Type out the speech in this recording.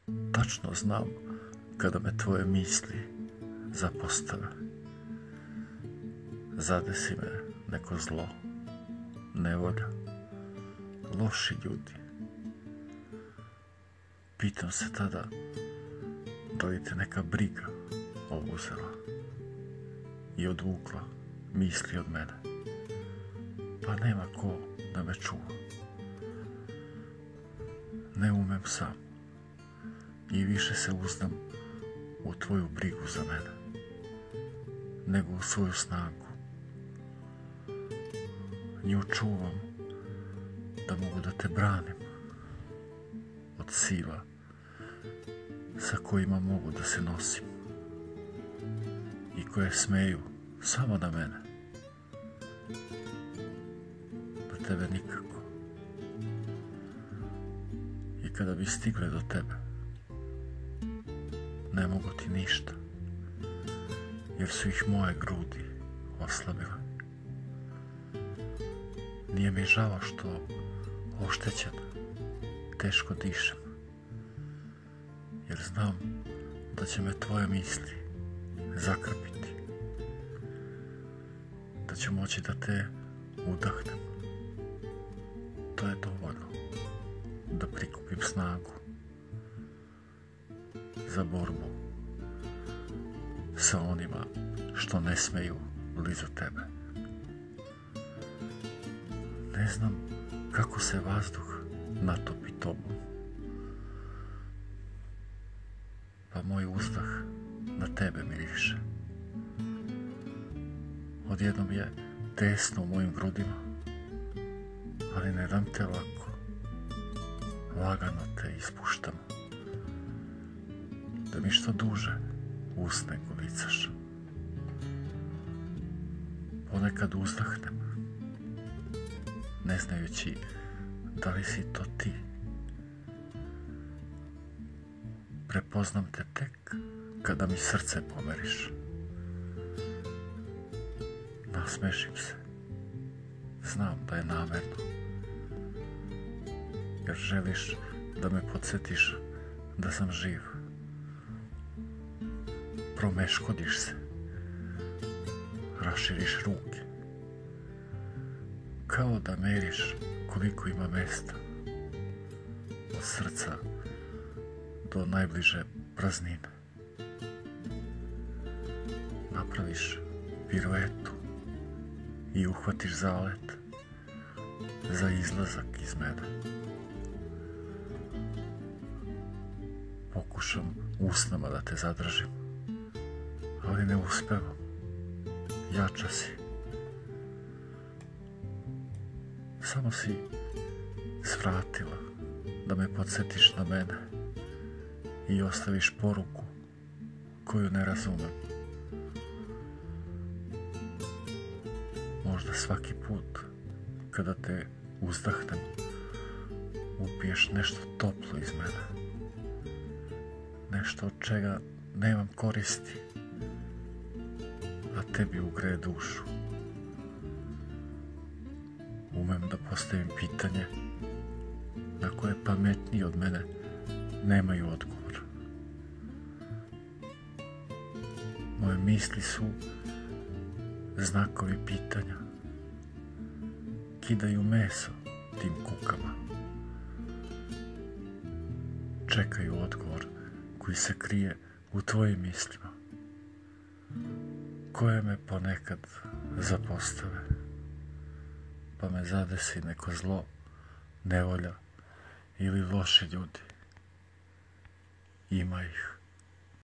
Tačno znam kada me tvoje misli zapostave. Zadesi me neko zlo, nevolja, loši ljudi. Pitam se tada da li te neka briga obuzela i odvukla misli od mene, pa nema ko da me čuva. Ne umem sam i više se uzdam u tvoju brigu za mene nego u svoju snagu. Nju čuvam da mogu da te branim od sila sa kojima mogu da se nosim i koje smeju samo na mene, da tebe nikako. I kada bi stigle do tebe, ne mogu ti ništa, jer su ih moje grudi oslabile. Nije mi žao što oštećen teško dišem, jer znam da će me tvoje misli zakrpiti, da ću moći da te udahnem. To je dovoljno da prikupim snagu za borbu sa onima što ne smeju blizu tebe. Ne znam kako se vazduh natopi tobom, pa moj uzdah na tebe miriše. Odjednom je tesno u mojim grudima, ali ne dam te lako. Lagano te ispuštam, da mi što duže usne gulicaš. Ponekad uzdahnem, ne znajući da li si to ti. Prepoznam te tek kada mi srce pomeriš. Nasmešim se, znam da je namerno, jer želiš da me podsjetiš da sam živ. Promeškodiš se, raširiš ruke, kao da meriš koliko ima mesta od srca do najbliže praznine. Napraviš piruetu i uhvatiš zalet za izlazak iz mene. Pokušam usnama da te zadržim, ali ne uspevam. Jača si. Samo si svratila da me podsjetiš na mene i ostaviš poruku koju ne razumem. Možda svaki put kada te uzdahnem upiješ nešto toplo iz mene, nešto od čega nemam koristi, a tebi ugreje dušu. Umem da postavim pitanje na koje pametniji od mene nemaju odgovor. Moje misli su znakovi pitanja. Kidaju meso tim kukama. Čekaju odgovor koji se krije u tvojim mislima, koje me ponekad zapostave, pa me zadesi neko zlo, nevolja ili loši ljudi. Ima ih.